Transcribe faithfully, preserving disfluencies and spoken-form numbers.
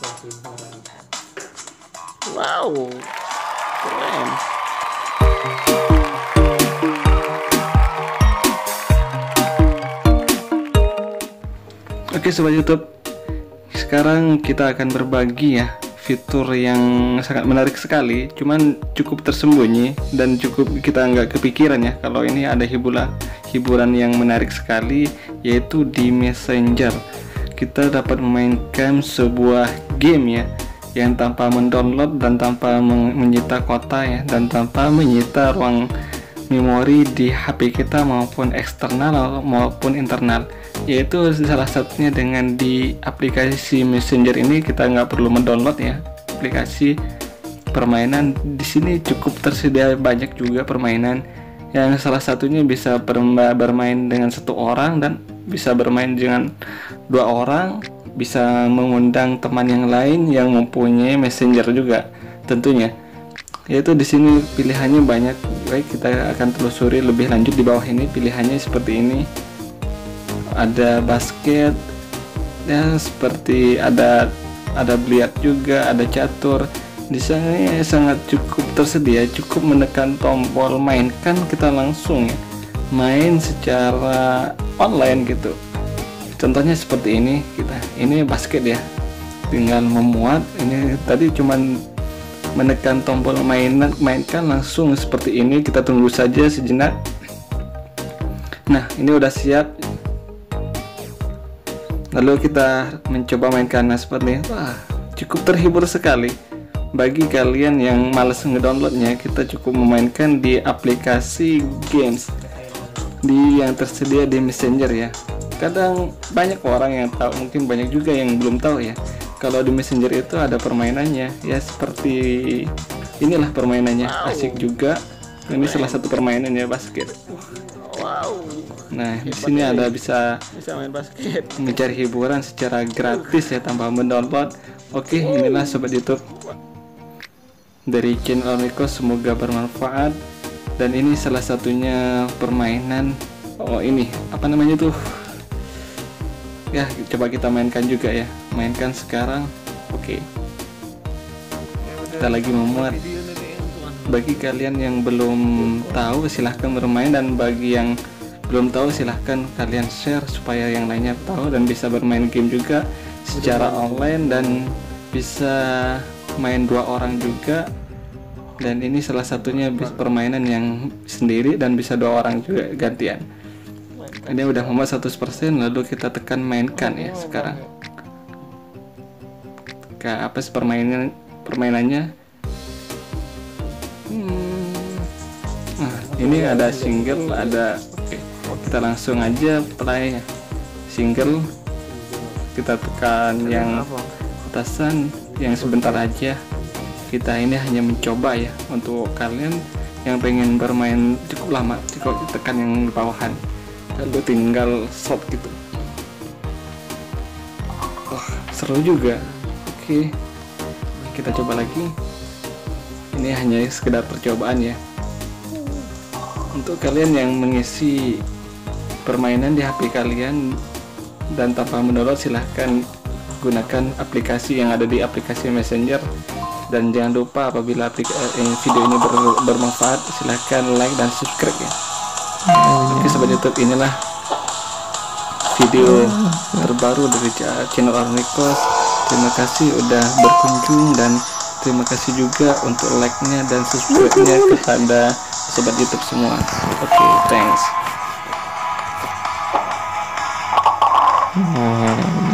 Wow, keren. Oke sobat YouTube, sekarang kita akan berbagi ya fitur yang sangat menarik sekali, cuman cukup tersembunyi dan cukup kita nggak kepikiran ya kalau ini ada hiburan hiburan yang menarik sekali, yaitu di Messenger kita dapat memainkan sebuah game ya yang tanpa mendownload dan tanpa menyita kuota ya, dan tanpa menyita ruang memori di H P kita maupun eksternal maupun internal, yaitu salah satunya dengan di aplikasi Messenger ini. Kita nggak perlu mendownload ya aplikasi permainan. Di sini cukup tersedia banyak juga permainan yang salah satunya bisa bermain dengan satu orang dan bisa bermain dengan dua orang, bisa mengundang teman yang lain yang mempunyai Messenger juga tentunya. Yaitu di sini pilihannya banyak. Baik, kita akan telusuri lebih lanjut di bawah ini. Pilihannya seperti ini. Ada basket ya, seperti ada ada biliar juga, ada catur. Di sana sangat cukup tersedia, cukup menekan tombol mainkan, kita langsung ya main secara online gitu. Contohnya seperti ini, kita ini basket ya, tinggal memuat. Ini tadi cuman menekan tombol mainan mainkan langsung seperti ini. Kita tunggu saja sejenak. Nah, ini udah siap. Lalu kita mencoba mainkan. Nah, seperti ini. Wah, cukup terhibur sekali. Bagi kalian yang males ngedownloadnya, kita cukup memainkan di aplikasi games di yang tersedia di Messenger ya. Kadang banyak orang yang tahu, mungkin banyak juga yang belum tahu ya, kalau di Messenger itu ada permainannya ya, seperti inilah permainannya. Wow. Asik juga. Ini salah satu permainan ya, basket. Wow. Nah, di sini ada bisa bisa main basket, mencari hiburan secara gratis ya tanpa mendownload. Oke, inilah sobat YouTube dari channel Nico, semoga bermanfaat. Dan ini salah satunya permainan. Oh, ini apa namanya tuh? Ya, coba kita mainkan juga ya. Mainkan sekarang. Oke. Kita lagi memuat. Bagi kalian yang belum tahu, silahkan bermain, dan bagi yang belum tahu silahkan kalian share supaya yang lainnya tahu dan bisa bermain game juga secara online dan bisa main dua orang juga. Dan ini salah satunya permainan yang sendiri dan bisa dua orang juga gantian. Ini udah memuat seratus persen, lalu kita tekan mainkan ya sekarang. Kayak apa sih permainan permainannya? Hmm. Nah, ini ada single, ada. Oke, kita langsung aja play single. Kita tekan yang atasan, yang sebentar aja. Kita ini hanya mencoba ya, untuk kalian yang pengen bermain cukup lama, cukup tekan yang di bawahan, lalu tinggal shot gitu. Wah, seru juga. Oke, kita coba lagi. Ini hanya sekedar percobaan ya, untuk kalian yang mengisi permainan di H P kalian dan tanpa mendownload, silahkan gunakan aplikasi yang ada di aplikasi Messenger. Dan jangan lupa apabila aplikasi, eh, video ini ber, bermanfaat, silahkan like dan subscribe ya. Oke sobat YouTube, inilah video terbaru dari channel Arnikos. Terima kasih udah berkunjung, dan terima kasih juga untuk like-nya dan subscribe-nya kepada sobat YouTube semua. Oke, okay, thanks.